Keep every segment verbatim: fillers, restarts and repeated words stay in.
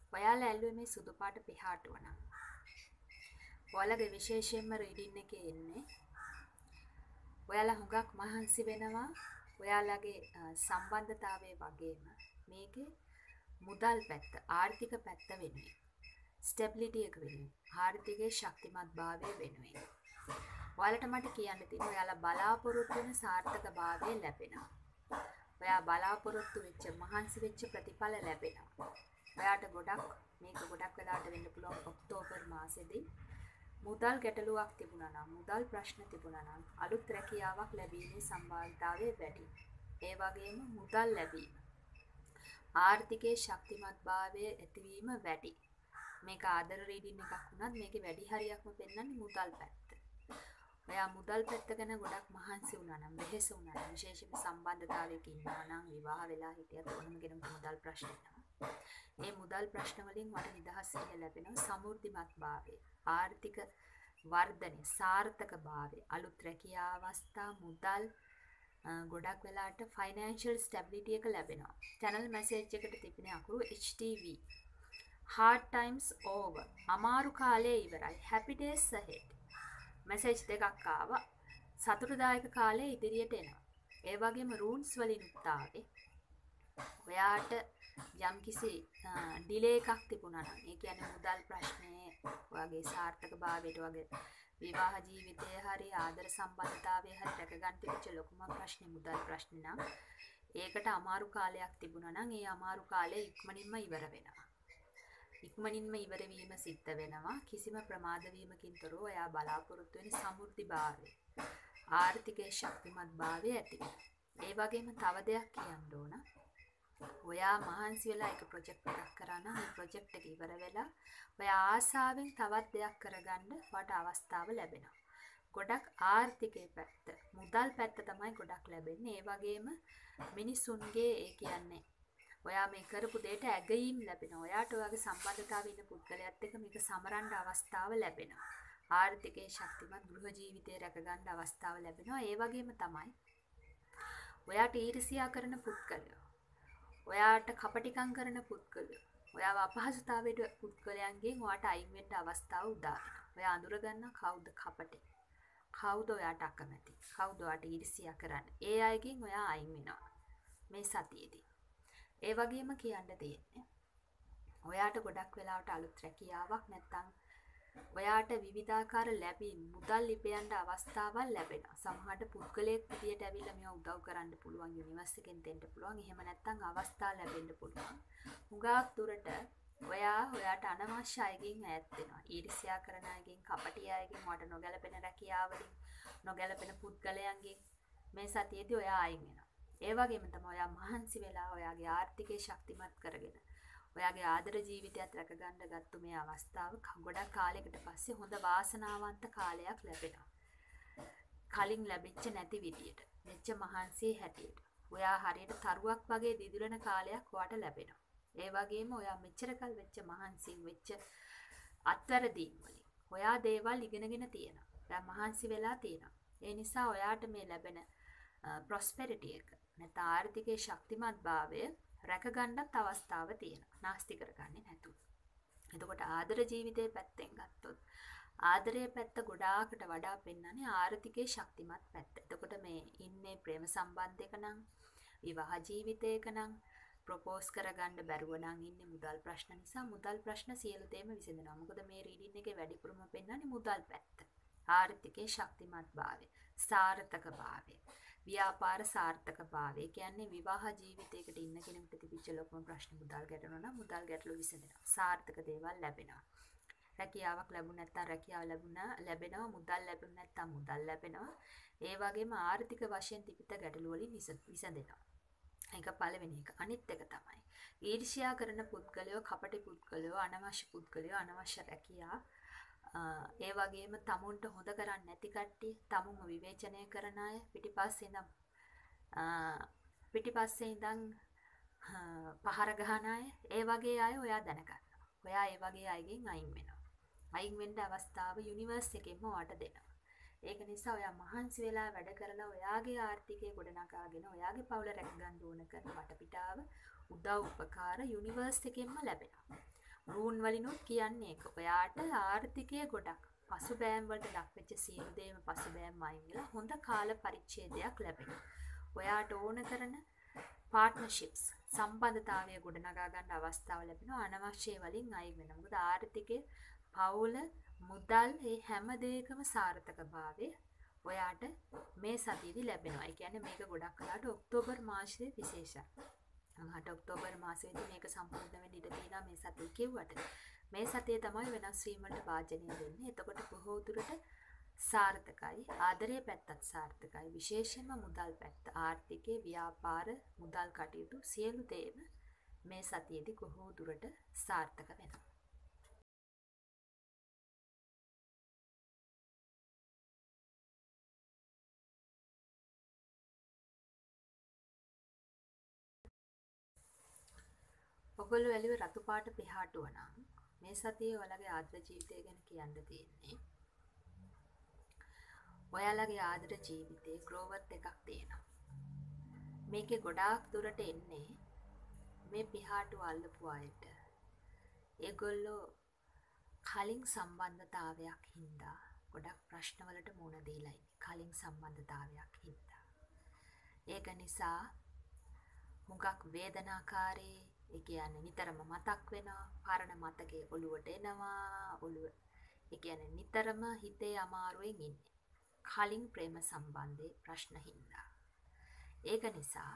ඔයාලා ඇල්ලුවේ මේ සුදු පාට පිහාටුව නම්. ඔයාලගේ විශේෂයෙන්ම රීඩින් එකේ එන්නේ. ඔයාලා හුඟක් මහන්සි වෙනවා. ඔයාලගේ සම්බන්ධතාවයේ වගේම මේකේ මුදල් පැත්ත, ආර්ථික පැත්ත වෙනුවෙන්. ස්ටැබිලිටි එක වෙනුවෙන්. ආර්ථිකයේ ශක්තිමත්භාවය වෙනුවෙන්. ඔයාලට මට කියන්න තියෙනවා ඔයාලා බලාපොරොත්තු වෙන සාර්ථකභාවය ලැබෙනවා. ඔයා බලාපොරොත්තු වෙච්ච මහන්සි වෙච්ච ප්‍රතිඵල ලැබෙනවා. ඔයාට ගොඩක් මේක ගොඩක් වෙලාට වෙන්න පුළුවන් ඔක්තෝබර් මාසෙදී මුදල් ගැටලුවක් තිබුණා නම් මුදල් ප්‍රශ්න තිබුණා නම් අලුත් රැකියාවක් ලැබීමේ සම්භාවිතාවය වැඩි. ඒ වගේම මුදල් ලැබීම ආර්ථිකයේ ශක්තිමත්භාවය ඇතිවීම වැඩි. මේක ආදර රීඩින් එකක් වුණත් මේකේ වැඩි හරියක්ම පෙන්වන්නේ මුදල් පැත්ත. ඔයා මුදල් පැත්ත ගැන ගොඩක් මහන්සි වුණා නම් වෙහෙස වුණා නම් විශේෂයෙන්ම සම්බන්ධතාවයක ඉන්නවා නම් විවාහ වෙලා හිටියත් ඕනම කෙනෙකුට මුදල් ප්‍රශ්න එනවා. මේ මුදල් ප්‍රශ්න වලින් වට නිදහස් වෙන්න ලැබෙනවා සමෘද්ධිමත් භාවය, ආර්ථික වර්ධනය, සාර්ථක භාවය, අලුත් රැකියා අවස්ථා, මුදල් ගොඩක් වෙලාට ෆයිනෑන්ෂල් ස්ටැබිලිටි එක ලැබෙනවා. channel message එකට තිබෙන අකුරු H T V. hard times over. අමාරු කාලය ඉවරයි. happy days ahead. message දෙකක් ආවා. සතුටුදායක කාලය ඉදිරියට එනවා. ඒ වගේම runes වලින් උත්තාවේ ඔයාට යම්කිසි ඩිලේ එකක් තිබුණා නම් ඒ කියන්නේ මුදල් ප්‍රශ්නේ වගේ සාර්ථක භාවයට වගේ විවාහ ජීවිතයේ හරි ආදර සම්බන්ධතාවයේ හරි රැක ගන්න තිබිච්ච ලොකුම ප්‍රශ්නේ මුදල් ප්‍රශ්නේ නම් ඒකට අමාරු කාලයක් තිබුණා නම් ඒ අමාරු කාලය ඉක්මනින්ම ඉවර වෙනවා. ඉක්මනින්ම ඉවර වීම සිද්ධ වෙනවා. කිසිම ප්‍රමාද වීමකින් තොරව ඔයා බලාපොරොත්තු වෙන සමෘද්ධි භාවය, ආර්ථිකයේ ශක්තිමත් භාවය ඇති වෙනවා. ඒ වගේම තව දෙයක් කියන්න ඕන. ඔයා මහන්සි වෙලා එක ප්‍රොජෙක්ට් එකක් කරා නම් ඒ ප්‍රොජෙක්ට් එක ඉවර වෙලා ඔයා ආසාවෙන් තවත් දෙයක් කරගන්න වට අවස්ථාව ලැබෙනවා. ගොඩක් ආර්ථිකයේ පැත්ත, මුදල් පැත්ත තමයි ගොඩක් ලැබෙන්නේ. ඒ වගේම මිනිසුන්ගේ ඒ කියන්නේ ඔයා මේ කරපු දෙයට ඇගීම් ලැබෙනවා. ඔයාට ඔයාගේ සම්බන්ධතාවයේ ඉන්න පුද්ගලයාත් එක්ක මේක සමරන්න අවස්ථාව ලැබෙනවා. ආර්ථිකයේ ශක්තිමත් ගෘහ ජීවිතය රැක ගන්න අවස්ථාව ලැබෙනවා. ඒ වගේම තමයි ඔයාට ඊර්ෂ්‍යා කරන පුද්ගලයෝ, ඔයාට කපටිකම් කරන පුද්ගලයෝ, ඔයාව අපහසුතාවයට පුද්ගලයන්ගෙන් ඔයාට අයින් වෙන්න අවස්ථාව උදා වෙනවා. ඔයා අඳුර ගන්න කවුද කපටි? කවුද ඔයාට අකමැති? කවුද ඔයාට ඊර්ෂ්‍යා කරන්නේ? ඒ අයගෙන් ඔයා අයින් වෙනවා මේ සතියේදී. ඒ වගේම කියන්න තියෙන්නේ ඔයාට ගොඩක් වෙලාවට අලුත් රැකියාවක් නැත්තම් ඔයාට විවිධාකාර ලැබීම් මුදල් ලිපයන්ට අවස්ථාවල් ලැබෙනවා. සමහරට පුද්ගලයෙක් විදියට ඇවිල්ලා මේව උදව් කරන්න පුළුවන්, යුනිවර්සිටි එකෙන් දෙන්න පුළුවන්. එහෙම නැත්තම් අවස්ථා ලැබෙන්න පුළුවන්. හුඟක් දුරට ඔයා ඔයාට අනවශ්‍ය අයගෙන් ඈත් වෙනවා. ඊර්ෂ්‍යා කරන අයගෙන්, කපටි අයගෙන්, වට නොගැලපෙන රැකියාවලින්, නොගැලපෙන පුද්ගලයන්ගෙන් මේ සතියේදී ඔයා අයින් වෙනවා. ඒ වගේම තමයි ඔයා මහන්සි වෙලා ඔයාගේ ආර්ථිකය ශක්තිමත් කරගෙන ඔයාගේ ආදර ජීවිතයත් රැක ගන්න ගත්තු මේ අවස්ථාව ගොඩක් කාලයකට පස්සේ හොඳ වාසනාවන්ත කාලයක් ලැබෙනවා. කලින් ලැබිච්ච නැති විදියට, මෙච්ච මහන්සියේ හැටියට. ඔයා හරියට තරුවක් වගේ දිදුලන කාලයක් ඔයාට ලැබෙනවා. ඒ වගේම ඔයා මෙච්චර කල් වෙච්ච මහන්සියෙන් වෙච්ච අත්වැරදීම් වලින් ඔයා දේවල් ඉගෙනගෙන තියෙනවා. ඔයා මහන්සි වෙලා තියෙනවා. ඒ නිසා ඔයාට මේ ලැබෙන ප්‍රොස්පෙරිටි එක නැත්නම් ආර්ථිකයේ ශක්තිමත් භාවය රැක ගන්නත් අවස්ථාව තියෙනවා. නාස්ති කරගන්නේ නැතුව. එතකොට ආදර ජීවිතයේ පැත්තෙන් ගත්තොත් ආදරයේ පැත්ත ගොඩාකට වඩා පෙන්වන්නේ ආර්ථිකයේ ශක්තිමත් පැත්ත. එතකොට මේ ඉන්නේ ප්‍රේම සම්බන්ධයක නම්, විවාහ ජීවිතයක නම්, ප්‍රොපෝස් කරගන්න බැරුව නම් ඉන්නේ මුදල් ප්‍රශ්න නිසා මුදල් ප්‍රශ්න සියලු දේම විසඳෙනවා. මොකද මේ රීඩින් එකේ වැඩිපුරම පෙන්වන්නේ මුදල් පැත්ත. ආර්ථිකයේ ශක්තිමත් භාවය, සාර්ථක භාවය, ව්‍යාපාර සාර්ථක භාවය. කියන්නේ විවාහ ජීවිතයකට ඉන්න කෙනෙකුට තිබිච්ච ලොකුම ප්‍රශ්න මුදල් ගැටලුව නම් මුදල් ගැටලුව විසඳෙනවා. සාර්ථක දේවල් ලැබෙනවා. රැකියාවක් ලැබුණ නැත්නම් රැකියාව ලැබුණා ලැබෙනවා. මුදල් ලැබුණ නැත්නම් මුදල් ලැබෙනවා. ඒ වගේම ආර්ථික වශයෙන් තිබිච්ච ගැටලු වලින් විසඳෙනවා. ඒක පළවෙනි එක. අනිත් එක තමයි ඊර්ෂ්‍යා කරන පුද්ගලයෝ, කපටි පුද්ගලයෝ, අනවශ්‍ය පුද්ගලයෝ, අනවශ්‍ය රැකියා, ඒ වගේම තමුන්ට හොඳ කරන්නේ නැති කට්ටිය, තමුන්ව විවේචනය කරන අය, පිටිපස්සේ ඉඳන් පිටිපස්සේ ඉඳන් පහර ගහන අය, ඒ වගේ අය ඔයා දැනගන්න. ඔයා ඒ වගේ අයගෙන් අයින් වෙනවා. අයින් වෙන්න අවස්ථාව යුනිවර්ස් එකෙන්ම ඔයාට දෙනවා. ඒක නිසා ඔයා මහන්සි වෙලා වැඩ කරලා ඔයාගේ ආර්ථිකය ගොඩනගාගෙන ඔයාගේ පවුල රැක ගන්න ඕන කරන වටපිටාව උදව් උපකාර යුනිවර්ස් එකෙන්ම ලැබෙනවා. රූන් වලිනුත් කියන්නේ ඒක. ඔයාට ආර්ථිකය ගොඩක් පසුබෑම් වලට ලක් වෙච්ච සියලු දේම පසුබෑම් අයින් වෙලා හොඳ කාල පරිච්ඡේදයක් ලැබෙනවා. ඔයාට ඕන කරන පාර්ට්නර්ෂිප්ස් සම්බන්ධතාවය ගොඩනගා ගන්න අවස්ථාව ලැබෙනවා. අනවශ්‍ය වලින් අයින් වෙනවා. මොකද ආර්ථිකයේ පවුල මුදල් මේ හැම දෙයකම සාර්ථකභාවය ඔයාට මේ සතියේදී ලැබෙනවා. ඒ කියන්නේ මේක ගොඩක් කලකට ඔක්තෝබර් මාසයේ විශේෂයි. මට ඔක්තෝබර් මාසයේදී මේක සම්පූර්ණ වෙන්න ඉඩ තියෙනවා මේ සතිය කිව්වට. මේ සතියේ තමයි වෙනස් වීම වලට වාජනය වෙන්නේ. එතකොට බොහෝ දුරට සාර්ථකයි. ආදරයේ පැත්තත් සාර්ථකයි. විශේෂයෙන්ම මුදල් පැත්ත, ආර්ථිකයේ, ව්‍යාපාර, මුදල් කටයුතු සියලු දේම මේ සතියේදී බොහෝ දුරට සාර්ථක වෙනවා. ඔගොල්ලෝ ඇලිව රතු පාට පිහාටුව නම් මේ සතියේ ඔයාලගේ ආදර ජීවිතය ගැන කියන්න තියෙන්නේ. ඔයාලගේ ආදර ජීවිතේ ග්‍රෝවත් එකක් තියෙනවා. මේකේ ගොඩාක් දුරට එන්නේ මේ පිහාටුව අල්ලපු අයට. ඒගොල්ලෝ කලින් සම්බන්ධතාවයක් හින්දා ගොඩක් ප්‍රශ්නවලට මුහුණ දීලා ඉන්නේ. කලින් සම්බන්ධතාවයක් හින්දා. ඒක නිසා මුගක් වේදනාකාරී, ඒ කියන්නේ නිතරම මතක් වෙනවා, පරණ මතකේ ඔළුවට එනවා, ඔළුව ඒ කියන්නේ නිතරම හිතේ අමාරුවෙන් ඉන්නේ. කලින් ප්‍රේම සම්බන්ධයේ ප්‍රශ්න හින්දා. ඒක නිසා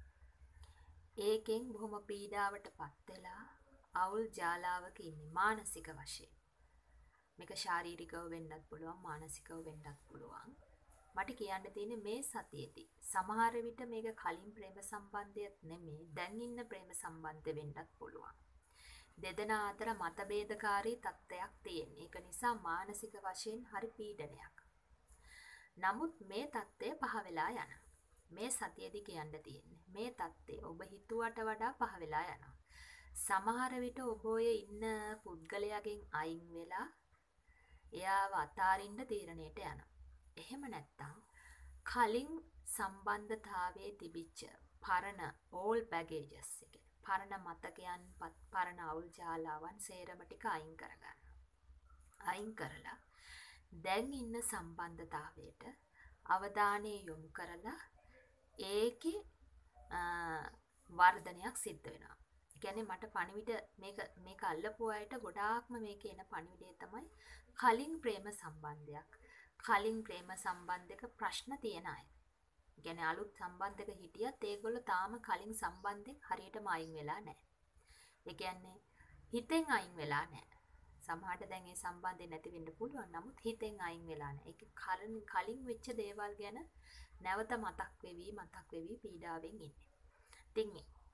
ඒකෙන් බොහොම පීඩාවටපත් වෙලා අවුල් ජාලාවක ඉන්නේ මානසික වශයෙන්. මේක ශාරීරිකව වෙන්නත් පුළුවන්, මානසිකව වෙන්නත් පුළුවන්. මට කියන්න තියෙන්නේ මේ සතියේදී සමහර විට මේක කලින් ප්‍රේම සම්බන්ධයක් නෙමෙයි, දැන් ඉන්න ප්‍රේම සම්බන්ධ වෙන්නත් පුළුවන්. දෙදෙනා අතර මතභේදකාරී තත්ත්වයක් තියෙන. ඒක නිසා මානසික වශයෙන් හරි පීඩනයක්. නමුත් මේ තත්ත්වය පහ වෙලා යනවා. මේ සතියේදී කියන්න තියෙන්නේ මේ தත්ත්වය ඔබ හිතුවට වඩා පහ වෙලා යනවා. සමහර විට ඔබ ඔය ඉන්න පුද්ගලයාගෙන් අයින් වෙලා එයාව අතාරින්න තීරණයට යනවා. එහෙම නැත්තම් කලින් සම්බන්ධතාවයේ තිබිච්ච පරණ all baggages එක පරණ මතකයන් පරණ අවුල් ජාලාවන් සේරම ටික අයින් කරගන්න. අයින් කරලා දැන් ඉන්න සම්බන්ධතාවයට අවධානය යොමු කරලා ඒකේ වර්ධනයක් සිද්ධ වෙනවා. ඒ කියන්නේ මට පණිවිඩ මේක මේක අල්ලපු අයට ගොඩාක්ම මේකේ එන පණිවිඩය තමයි කලින් ප්‍රේම සම්බන්ධයක්. කලින් ප්‍රේම සම්බන්ධයක ප්‍රශ්න තියෙන අය. ඒ කියන්නේ අලුත් සම්බන්ධයක හිටියත් ඒගොල්ලෝ තාම කලින් සම්බන්ධයෙන් හරියටම අයින් වෙලා නැහැ. ඒ කියන්නේ හිතෙන් අයින් වෙලා නැහැ. සමහරට දැන් ඒ සම්බන්ධය නැති වෙන්න පුළුවන්. නමුත් හිතෙන් අයින් වෙලා නැහැ. ඒක කලින් කලින් වෙච්ච දේවල් ගැන නැවත මතක් වෙවි මතක් වෙවි පීඩාවෙන් ඉන්නේ. ඉතින්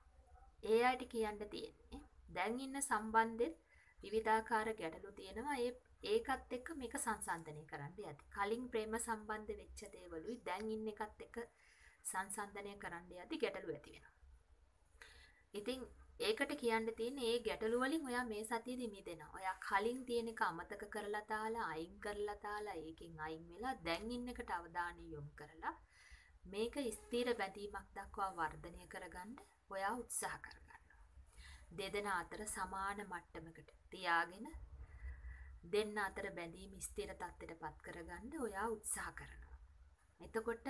ඒ අයට කියන්න තියෙන්නේ දැන් ඉන්න සම්බන්ධෙත් විවිධාකාර ගැටලු තියෙනවා. ඒ ඒකත් එක්ක මේක සංසන්දනය කරන්න යති. කලින් ප්‍රේම සම්බන්ධ වෙච්ච දේවලුයි දැන් ඉන්න එකත් එක්ක සංසන්දනය කරන්න යති ගැටලු ඇති වෙනවා. ඉතින් ඒකට කියන්න තියෙන්නේ මේ ගැටලු වලින් ඔයා මේ සතියේදී මිදෙනවා. ඔයා කලින් තියෙන එක අමතක කරලා තාලා අයින් කරලා තාලා ඒකෙන් අයින් වෙලා දැන් ඉන්න එකට අවධානය යොමු කරලා මේක ස්ථිර බැඳීමක් දක්වා වර්ධනය කරගන්න ඔයා උත්සාහ කරගන්නවා. දෙදෙනා අතර සමාන මට්ටමකට තියාගෙන දෙන්න අතර බැඳීම ස්ථිර තත්ත්වයට පත් කරගන්න ඔයා උත්සාහ කරනවා. එතකොට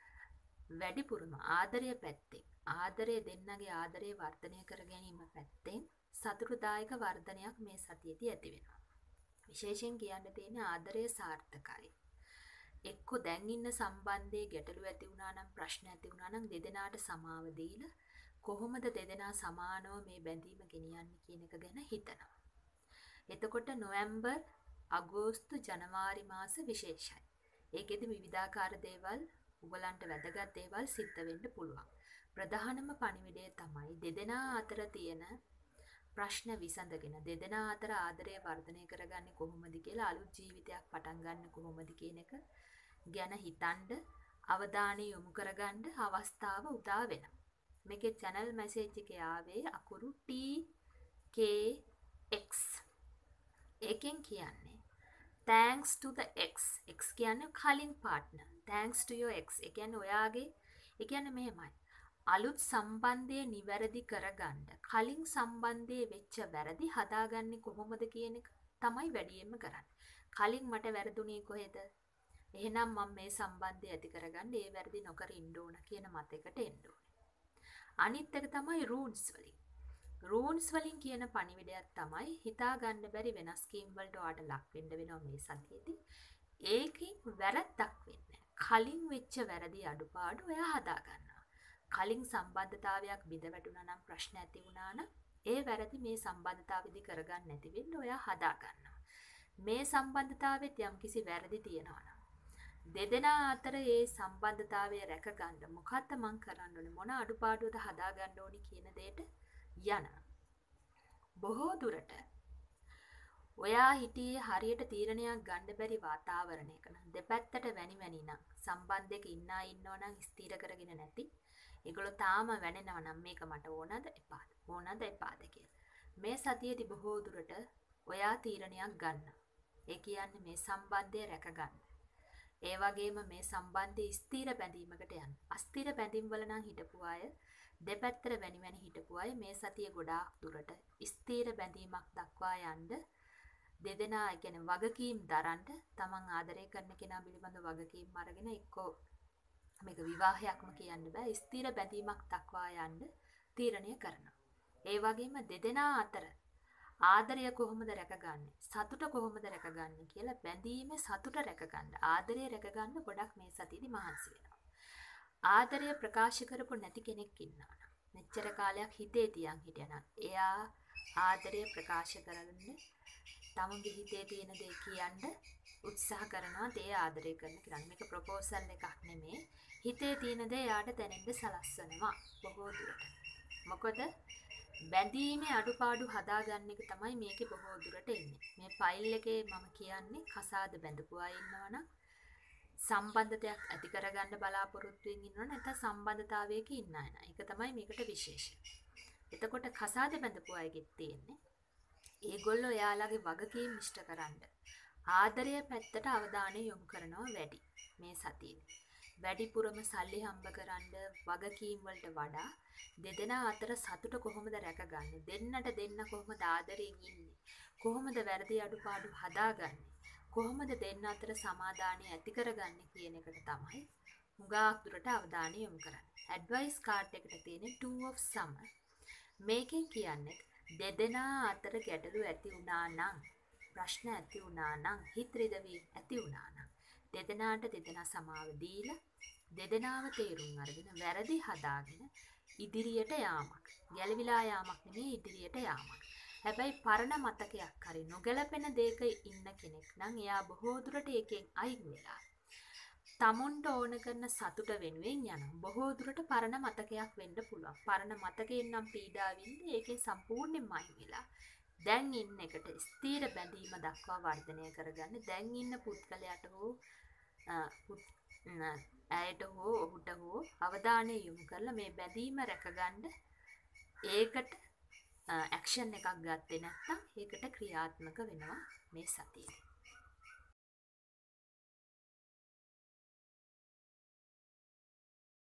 වැඩිපුරම ආදරය පැත්තෙන් ආදරය දෙන්නගේ ආදරය වර්ධනය කර ගැනීම පැත්තෙන් සතුටුදායක වර්ධනයක් මේ සතියේදී ඇති වෙනවා. විශේෂයෙන් කියන්න තියෙන ආදරය සාර්ථකයි. එක්ක දැන් ඉන්න සම්බන්ධයේ ගැටලු ඇති වුණා නම් ප්‍රශ්න ඇති වුණා නම් දෙදෙනාට සමාව දීලා කොහොමද දෙදෙනා සමානව මේ බැඳීම ගෙනියන්නේ කියන එක ගැන හිතනවා. එතකොට නොවැම්බර් අගෝස්තු ජනවාරි මාස විශේෂයි. ඒකෙදි විවිධාකාර දේවල් උගලන්ට වැදගත් දේවල් සිද්ධ වෙන්න පුළුවන්. ප්‍රධානම පණිවිඩය තමයි දෙදෙනා අතර තියෙන ප්‍රශ්න විසඳගෙන දෙදෙනා අතර ආදරය වර්ධනය කරගන්නේ කොහොමද කියලා අලුත් ජීවිතයක් පටන් ගන්න කොහොමද කියන එක ගැන හිතනද අවධානය යොමු කරගන්න අවස්ථාව උදා වෙනවා. මේකේ channel message එකේ ආවේ අකුරු T K X. ඒකෙන් කියන්නේ thanks to the X. X කියන්නේ කලින් partner. Thanks to your X. ඒ කියන්නේ ඔයාගේ ඒ කියන්නේ මෙහෙමයි. අලුත් සම්බන්ධය නිවැරදි කරගන්න කලින් සම්බන්ධයේ වෙච්ච වැරදි හදාගන්නේ කොහොමද කියන එක තමයි වැඩියෙන්ම කරන්නේ. කලින් මට වැරදුනේ කොහෙද? එහෙනම් මම මේ සම්බන්ධය ඇති කරගන්න ඒ වැරදි නොකර ඉන්න ඕන කියන මතයකට එන්න ඕනේ. අනිත් එක තමයි රූල්ස් වලින්. රූල්ස් වලින් කියන පණිවිඩයක් තමයි හිතා ගන්න බැරි වෙනස් කීම් වලට ඔයාට ලක් වෙන්න වෙනවා මේ සතියේදී. ඒකෙන් වැරද්දක් වෙන්නේ කලින් වෙච්ච වැරදි අඩුපාඩු ඔයා හදා ගන්නවා. කලින් සම්බන්ධතාවයක් බිඳ වැටුණා නම් ප්‍රශ්න ඇති වුණා නම් ඒ වැරදි මේ සම්බන්ධතාවෙදි කරගන්න නැති වෙන්න ඔයා හදා ගන්නවා. මේ සම්බන්ධතාවෙත් යම්කිසි වැරදි තියෙනවා නම් දෙදෙනා අතර ඒ සම්බන්ධතාවය රැක ගන්න මොකද්ද මං කරන්න ඕනේ මොන අඩුපාඩුවද හදා ගන්න ඕනි කියන දෙයට යන බොහෝ දුරට ඔයා හිටියේ හරියට තීරණයක් ගන්න බැරි වාතාවරණයක නම් දෙපැත්තට වැනි වැනි නම් සම්බන්ධයක ඉන්නා ඉන්නව නම් ස්ථිර කරගෙන නැති ඒගොල්ලෝ තාම වැනෙනවා නම් මේක මට ඕනද එපාද ඕනද එපාද කියලා මේ සතියේදී බොහෝ දුරට ඔයා තීරණයක් ගන්න. ඒ කියන්නේ මේ සම්බන්ධය රැක ගන්න. ඒ වගේම මේ සම්බන්ධයේ ස්ථිර බැඳීමකට යන්න. අස්ථිර බැඳීම් වල නම් හිටපු අය දෙපැත්තට වැනි වැනි හිටපු අය මේ සතිය ගොඩාක් දුරට ස්ථිර බැඳීමක් දක්වා යන්න දෙදෙනා කියන්නේ වගකීම් දරන්න තමන් ආදරය කරන කෙනා පිළිබඳ වගකීම් අරගෙන එක්කෝ මේක විවාහයක්ම කියන්න බෑ ස්ථිර බැඳීමක් දක්වා යන්න තීරණය කරනවා. ඒ වගේම දෙදෙනා අතර ආදරය කොහොමද රැකගන්නේ? සතුට කොහොමද රැකගන්නේ කියලා බැඳීමේ සතුට රැකගන්න, ආදරය රැකගන්න ගොඩක් මේ සතියේදී මහන්සි වෙනවා. ආදරය ප්‍රකාශ කරපො නැති කෙනෙක් ඉන්නවා නම්, මෙච්චර කාලයක් හිතේ තියන් හිටියනම්, එයා ආදරය ප්‍රකාශ කරන්න, තමන්ගේ හිතේ තියෙන දේ කියන්න උත්සාහ කරනවා. ඒ ආදරය කරන කෙනා. මේක ප්‍රොපෝසල් එකක් නෙමෙයි. හිතේ තියෙන දේ එයාට දැනෙන්න සලස්වනවා බොහෝ දුරට. මොකද බැඳීමේ අඩුපාඩු හදාගන්න එක තමයි මේකේ බොහෝ දුරට එන්නේ. මේ ෆයිල් එකේ මම කියන්නේ කසාද බැඳපු අය ඉන්නවනම් සම්බන්ධතාවයක් ඇති කරගන්න බලාපොරොත්තු වෙමින් ඉන්නවනම් නැත්නම් සම්බන්ධතාවයක ඉන්න අය නෑ. ඒක තමයි මේකට විශේෂය. එතකොට කසාද බැඳපු අයගෙත් තියෙන්නේ ඒගොල්ලෝ එයාලගේ වගකීම් ඉෂ්ට කරන්න ආදරය පැත්තට අවධානය යොමු කරනවා වැඩි මේ සතියේ. වැඩිපුරම සල්ලි හම්බ කරන්න වගකීම් වලට වඩා දෙදෙනා අතර සතුට කොහොමද රැකගන්නේ? දෙන්නට දෙන්න කොහොමද ආදරෙන් ඉන්නේ? කොහොමද වැරදි අඩුපාඩු හදාගන්නේ? කොහොමද දෙන්න අතර සමාදානය ඇති කරගන්නේ කියන එකට තමයි හුඟක් දුරට අවධානය යොමු කරන්නේ. ඇඩ්වයිස් කාඩ් එකට තියෙන two of summer. මේකෙන් කියන්නේ දෙදෙනා අතර ගැටලු ඇති වුණා නම්, ප්‍රශ්න ඇති වුණා නම්, හිත රිදවීම් ඇති වුණා නම් දෙදෙනාට දෙදෙනා සමාව දීලා දෙදෙනාව තේරුම් අරගෙන වැරදි හදාගෙන ඉදිරියට යාමක්. ගැලවිලා යාමක් නෙමෙයි ඉදිරියට යාමක්. හැබැයි පරණ මතකයක් හරි නොගැලපෙන දෙයක ඉන්න කෙනෙක් නම් එයා බොහෝ දුරට ඒකෙන් අයින් වෙලා තමුන්ට ඕන කරන සතුට වෙනුවෙන් යනවා. බොහෝ දුරට පරණ මතකයක් වෙන්න පුළුවන්. පරණ මතකයෙන් නම් පීඩා විඳින්න ඒකෙන් සම්පූර්ණයෙන්ම අයින් වෙලා දැන් ඉන්න එකට ස්ථීර බැඳීම දක්වා වර්ධනය කරගන්න. දැන් ඉන්න පුද්ගලයාට හෝ ඇයට හෝ ඔහුට හෝ අවධානය යොමු කරලා මේ බැඳීම රැකගන්න ඒකට ඇක්ෂන් එකක් ගත්තේ නැත්නම් ඒකට ක්‍රියාත්මක වෙනවා මේ සතියේ.